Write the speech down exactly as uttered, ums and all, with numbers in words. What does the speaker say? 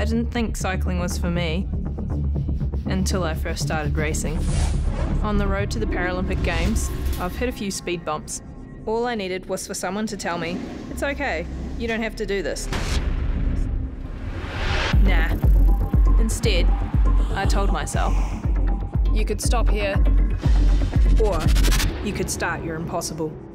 I didn't think cycling was for me until I first started racing. On the road to the Paralympic Games, I've hit a few speed bumps. All I needed was for someone to tell me, it's okay, you don't have to do this. Nah. Instead, I told myself, you could stop here, or you could start your impossible.